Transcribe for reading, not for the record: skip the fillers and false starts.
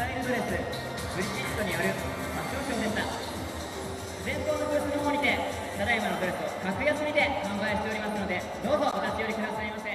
タイルドレスブリヂストによるファッションショーでした。前方のブースの方にてただいまのドレスを格安にて販売しておりますので、どうぞお立ち寄りくださいませ。